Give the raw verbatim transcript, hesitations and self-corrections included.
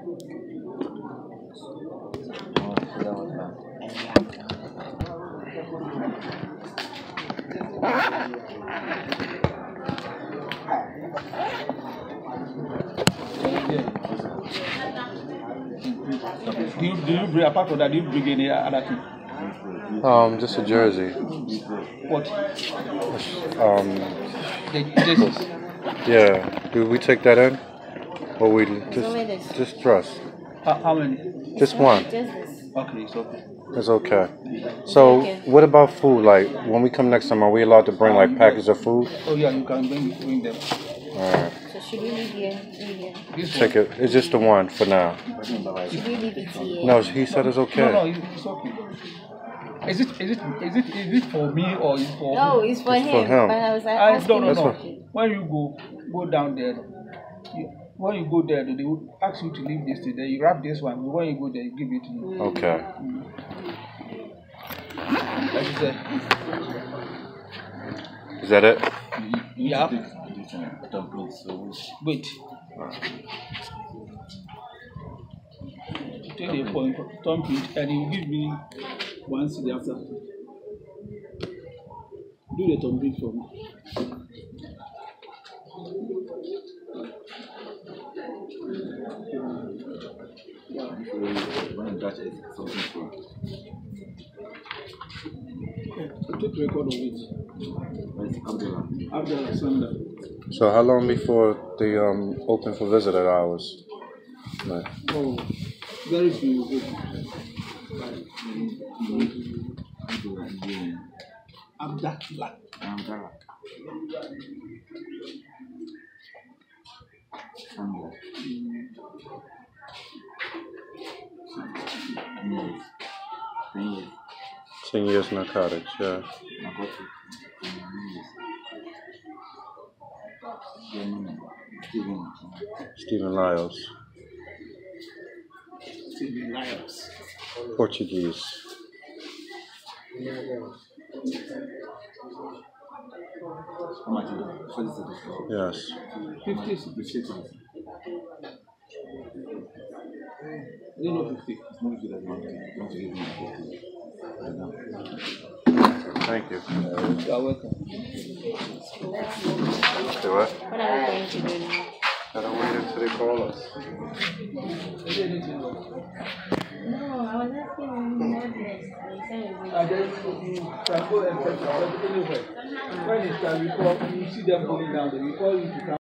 Do you, do you bring, apart from that, do you bring any other thing? Um, just a jersey. What? Um, The jerseys. yeah. Do we take that in? Or we just just dress? How, how many? Just one. Okay, it's okay. It's okay. So, what about food? Like, when we come next time, are we allowed to bring like packages of food? Oh yeah, you can bring, bring them. Alright. So should we leave here? Leave here? Take it. It's just the one for now. Should we leave it here? No, he said it's okay. No, no, it's okay. Is it is it is it is it for me or is it for No, it's for It's him. for him. But I was like, I asking don't know. That's no. what- When you go go down there, you, when you go there, they will ask you to leave this thing. Then you wrap this one. When you go there, you give it to me. Okay. Like you said. Is that it? Yeah. Wait. Take the point, thumb it, and you give me one city after. Do the thumb print for me. Take record of it. Abdullah Sanda. So, how long before the um open for visitor hours? Like, Oh, very few. Abdullah. Abdullah. Sanda. Ten years. ten years narcotics, yeah. Narcotics. Then Steven. Stephen Lyles. Stephen Lyles. Portuguese. How much is it? What is it? Yes. Fifty. You know fifty. It's not good as one thing. You want to give me fifty. Right now. Thank you. You are welcome. Do what? What are we going to do now? Gotta wait until they call us. No, I was asking him more dressed. He said it was And then you can go and fetch it anywhere. When it's time, you call, you see them going down there, you call you to come.